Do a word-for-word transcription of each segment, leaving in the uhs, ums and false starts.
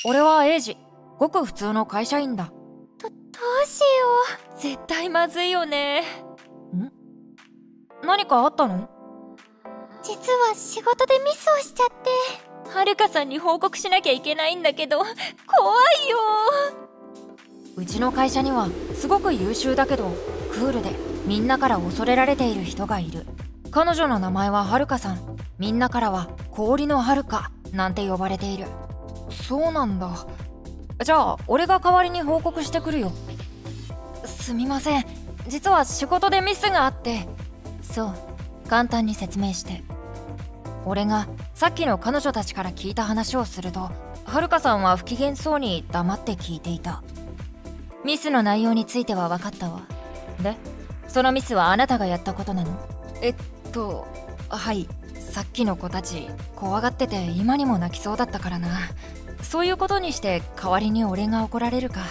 俺はエイジ、ごく普通の会社員だ。 ど、どうしよう。絶対まずいよね。ん？何かあったの？ 実は仕事でミスをしちゃって。 はるかさんに報告しなきゃいけないんだけど、怖いよ。うちの会社にはすごく優秀だけどクールでみんなから恐れられている人がいる。彼女の名前ははるかさん。みんなからは氷のはるかなんて呼ばれている。そうなんだ。じゃあ俺が代わりに報告してくるよ。すみません、実は仕事でミスがあって。そう、簡単に説明して。俺がさっきの彼女たちから聞いた話をすると、はるかさんは不機嫌そうに黙って聞いていた。ミスの内容については分かったわ。で、そのミスはあなたがやったことなの？えっと、はい。さっきの子たち怖がってて今にも泣きそうだったからな。そういうことにして代わりに俺が怒られるか。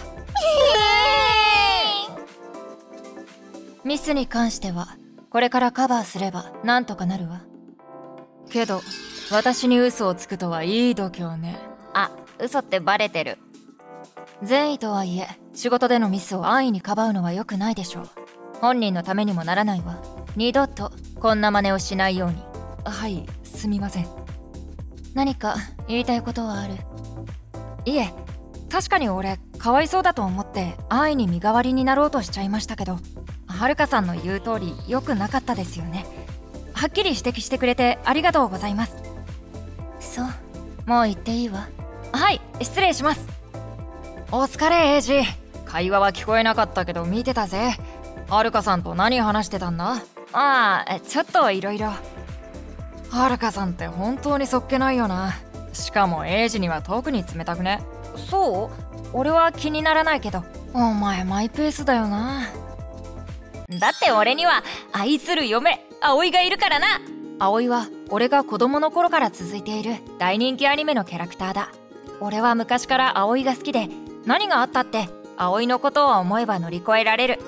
ミスに関してはこれからカバーすればなんとかなるわ。けど私に嘘をつくとはいい度胸ね。あ、嘘ってバレてる。善意とはいえ仕事でのミスを安易にかばうのは良くないでしょう。本人のためにもならないわ。二度とこんな真似をしないように。はい、すみません。何か言いたいことはある？いえ、確かに俺かわいそうだと思って安易に身代わりになろうとしちゃいましたけど、はるかさんの言う通り良くなかったですよね。はっきり指摘してくれてありがとうございます。そう、もう言っていいわ。はい、失礼します。お疲れエイジ。会話は聞こえなかったけど見てたぜ。はるかさんと何話してたんだ？ああ、ちょっといろいろ。はるかさんって本当にそっけないよな。しかもエイジには特に冷たくね？そう？俺は気にならないけど。お前マイペースだよな。だって俺には愛する嫁葵がいるからな。葵は俺が子供の頃から続いている大人気アニメのキャラクターだ。俺は昔から葵が好きで、何があったって葵のことを思えば乗り越えられる。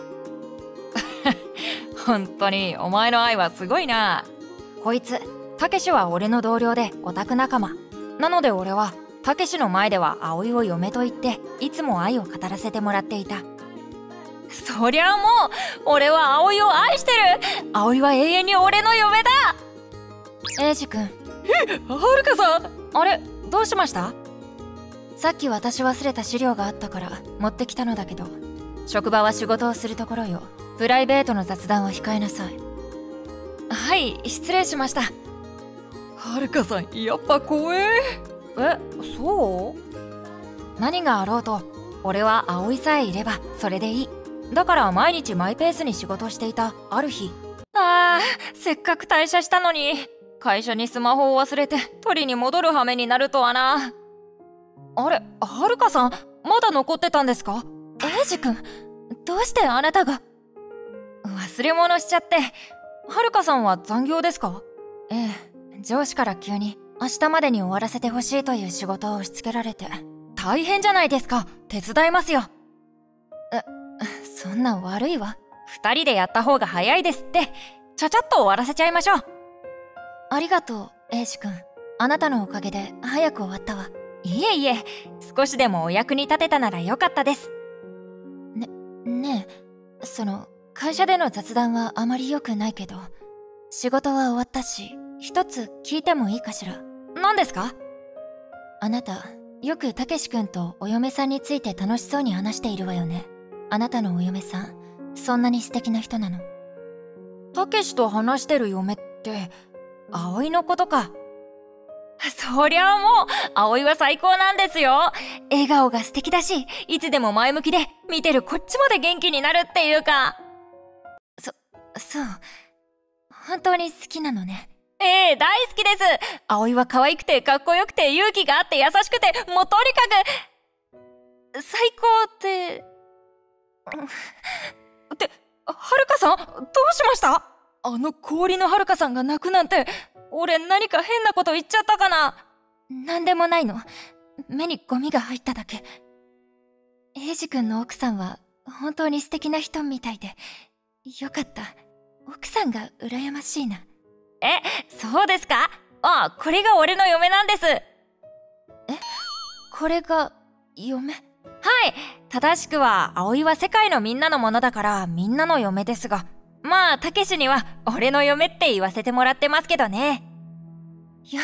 本当にお前の愛はすごいな。こいつたけしは俺の同僚でオタク仲間なので、俺はたけしの前では葵を嫁と言っていつも愛を語らせてもらっていた。そりゃもう俺は葵を愛してる。葵は永遠に俺の嫁だ。エイジ君。え、はるかさん。あれ、どうしました？さっき私忘れた資料があったから持ってきたのだけど、職場は仕事をするところよ。プライベートの雑談は控えなさい。はい、失礼しました。はるかさん、やっぱ怖え。え、そう？何があろうと俺は葵さえいればそれでいい。だから毎日マイペースに仕事していたある日。あー、せっかく退社したのに会社にスマホを忘れて取りに戻る羽目になるとはな。あれ、はるかさんまだ残ってたんですか？エイジ君、どうしてあなたが？忘れ物しちゃって。はるかさんは残業ですか？ええ、上司から急に明日までに終わらせてほしいという仕事を押し付けられて。大変じゃないですか。手伝いますよ。え、そんな悪いわ。二人でやった方が早いですって。ちゃちゃっと終わらせちゃいましょう。ありがとう、エイジ君。あなたのおかげで早く終わったわ。いえいえ、少しでもお役に立てたならよかったです。ね、ねえ、その会社での雑談はあまり良くないけど、仕事は終わったし、一つ聞いてもいいかしら？何ですか？あなた、よくたけし君とお嫁さんについて楽しそうに話しているわよね。あなたのお嫁さん、そんなに素敵な人なの？たけしと話してる嫁って、葵のことか。そりゃあもう、葵は最高なんですよ。笑顔が素敵だし、いつでも前向きで、見てるこっちまで元気になるっていうか。そ、そう。本当に好きなのね。ええ、大好きです。葵は可愛くてかっこよくて勇気があって優しくて、もうとにかく最高って。って、はるかさん、どうしました？あの氷のはるかさんが泣くなんて、俺何か変なこと言っちゃったかな？なんでもないの。目にゴミが入っただけ。エイジ君の奥さんは本当に素敵な人みたいで、よかった。奥さんが羨ましいな。え、そうですか？ああ、これが俺の嫁なんです。え、 これが嫁？はい、正しくは葵は世界のみんなのものだからみんなの嫁ですが、まあたけしには俺の嫁って言わせてもらってますけどね。や、や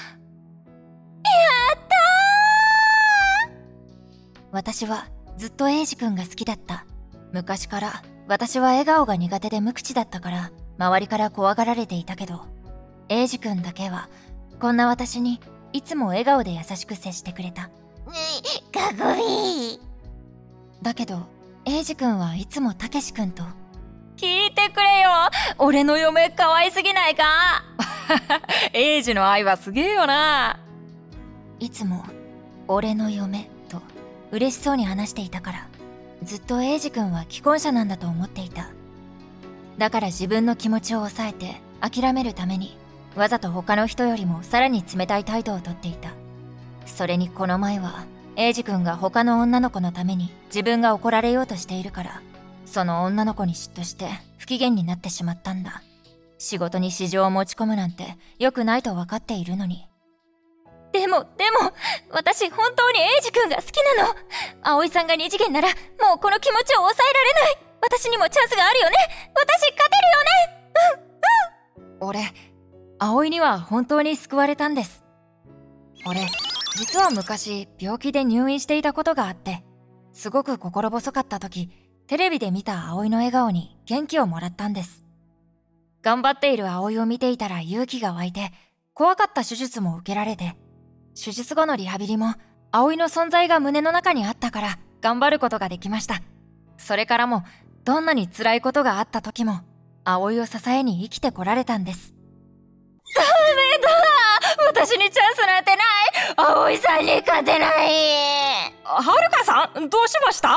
ったー！私はずっとエイジ君が好きだった。昔から私は笑顔が苦手で無口だったから周りから怖がられていたけど、エイジ君だけはこんな私にいつも笑顔で優しく接してくれた。 かっこいい。 だけどエイジ君はいつもたけし君と、聞いてくれよ、俺の嫁可愛すぎないか？エイジの愛はすげえよな。いつも俺の嫁と嬉しそうに話していたから、ずっとエイジ君は既婚者なんだと思っていた。だから自分の気持ちを抑えて諦めるためにわざと他の人よりもさらに冷たい態度をとっていた。それにこの前はエイジ君が他の女の子のために自分が怒られようとしているから、その女の子に嫉妬して不機嫌になってしまったんだ。仕事に私情を持ち込むなんて良くないと分かっているのに。でもでも私本当にエイジ君が好きなの。葵さんが二次元ならもうこの気持ちを抑えられない。私にもチャンスがあるよね。私勝てるよね。うんうん。俺、葵には本当に救われたんです。俺実は昔病気で入院していたことがあって、すごく心細かった時、テレビで見た葵の笑顔に元気をもらったんです。頑張っている葵を見ていたら勇気が湧いて、怖かった手術も受けられて、手術後のリハビリも葵の存在が胸の中にあったから頑張ることができました。それからもどんなに辛いことがあった時も葵を支えに生きてこられたんです。ダメだ、私にチャンスなんてない。葵さんに勝てない。 はるかさん、どうしました？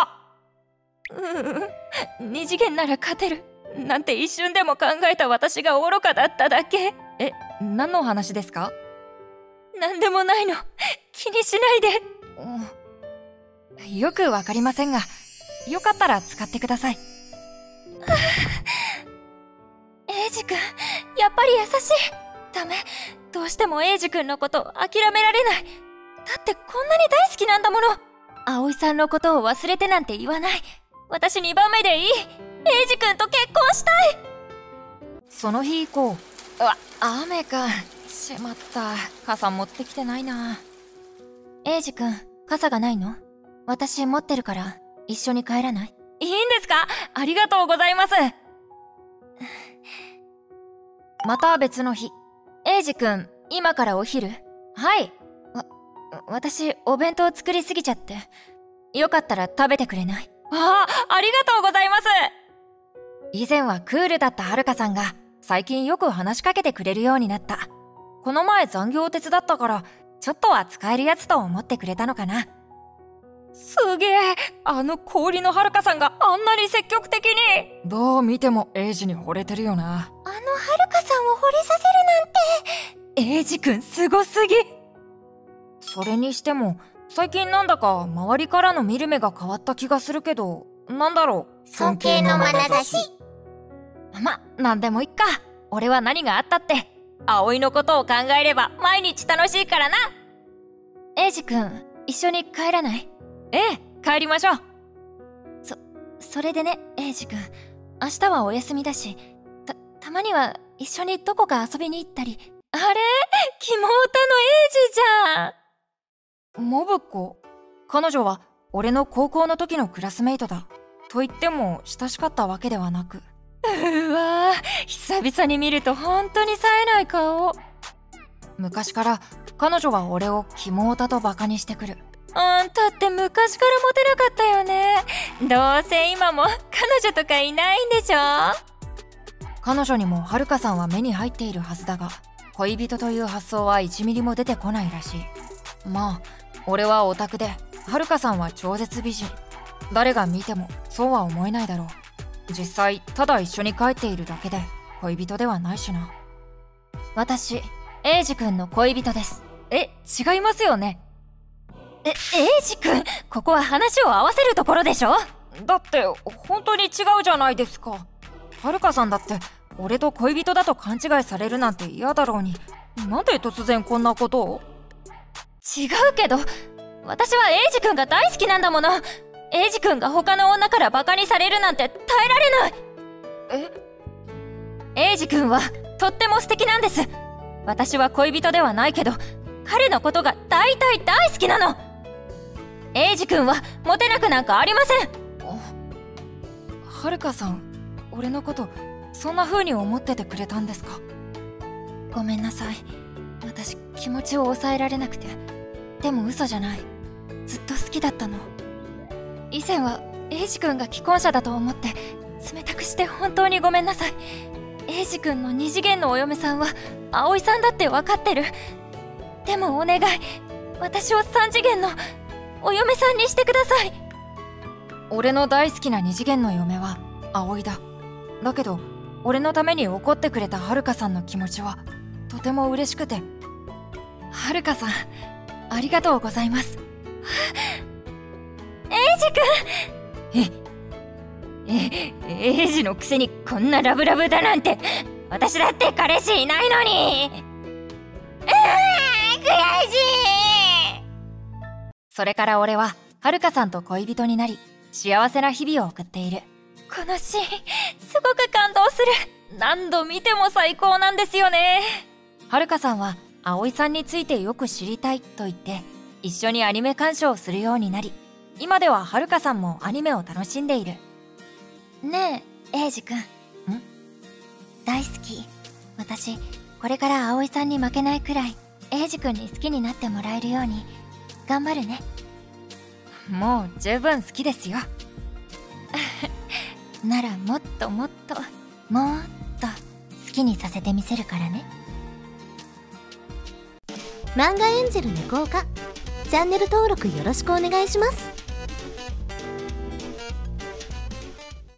うーん、二次元なら勝てるなんて一瞬でも考えた私が愚かだっただけ。え、何の話ですか？なんでもないの、気にしないで。うん、よくわかりませんが、よかったら使ってください。エイジ君、やっぱり優しい。ダメ、どうしてもエイジ君のこと諦められない。だってこんなに大好きなんだもの。葵さんのことを忘れてなんて言わない。私にばんめでいい。エイジ君と結婚したい。その日以降、あ、雨か。しまった、傘持ってきてないな。エイジ君、傘がないの？私持ってるから一緒に帰らない？いいんですか？ありがとうございます。また別の日、エイジ君、今からお昼？はい。わ、私お弁当作りすぎちゃって、よかったら食べてくれない？ああ、ありがとうございます。以前はクールだったはるかさんが最近よく話しかけてくれるようになった。この前残業手伝ったからちょっとは使えるやつと思ってくれたのかな。すげえ、あの氷のはるかさんがあんなに積極的に。 どう見てもエイジに惚れてるよな。 あのはるかさんを惚れさせるなんて。 エイジ君すごすぎ。それにしても最近なんだか周りからの見る目が変わった気がするけど、なんだろう。尊敬の眼差し。 ま、なんでもいっか。俺は何があったって葵のことを考えれば毎日楽しいからな。エイジ君、一緒に帰らない？ええ、帰りましょう。そ、それでね、エイジ君、明日はお休みだし、た、たまには一緒にどこか遊びに行ったり。あれ？キモオタのエイジじゃん。モブ子？彼女は俺の高校の時のクラスメイトだ。と言っても親しかったわけではなく。うわー、久々に見ると本当に冴えない顔。昔から彼女は俺をキモオタとバカにしてくる。あんたって昔からモテなかったよね。どうせ今も彼女とかいないんでしょ。彼女にもはるかさんは目に入っているはずだが、恋人という発想はいちミリも出てこないらしい。まあ俺はオタクで、はるかさんは超絶美人。誰が見てもそうは思えないだろう。実際ただ一緒に帰っているだけで恋人ではないしな。私、エイジ君の恋人です。え、違いますよね。え、エイジ君、ここは話を合わせるところでしょ。だって本当に違うじゃないですか。はるかさんだって俺と恋人だと勘違いされるなんて嫌だろうに、なんで突然こんなことを。違うけど、 私はエイジ君が大好きなんだもの。エイジ君が他の女からバカにされるなんて耐えられない。えエイジ君はとっても素敵なんです。私は恋人ではないけど彼のことが大大大好きなの。エイジ君はモテなくなんかありません。 はるかさん、俺のことそんな風に思っててくれたんですか？ ごめんなさい。私気持ちを抑えられなくて。でも嘘じゃない。ずっと好きだったの。以前はエイジ君が既婚者だと思って冷たくして本当にごめんなさい。エイジ君の二次元のお嫁さんは葵さんだって分かってる。でもお願い、私を三次元のお嫁さんにしてください。 俺の大好きな二次元の嫁は葵だ。だけど俺のために怒ってくれたはるかさんの気持ちはとても嬉しくて。はるかさん、ありがとうございます。 エイジ君。え、え、エイジのくせにこんなラブラブだなんて。私だって彼氏いないのに。うー、悔しい。 それから俺ははるかさんと恋人になり幸せな日々を送っている。 このシーンすごく感動する。何度見ても最高なんですよね。 はるかさんは葵さんについてよく知りたいと言って一緒にアニメ鑑賞をするようになり、今でははるかさんもアニメを楽しんでいる。 ねえ、エイジ君。ん？大好き。私、これから葵さんに負けないくらい、エイジ君に好きになってもらえるように、頑張るね。 もう十分好きですよ。 ならもっともっと、もっと好きにさせてみせるからね。漫画エンジェル猫岡、チャンネル登録よろしくお願いします。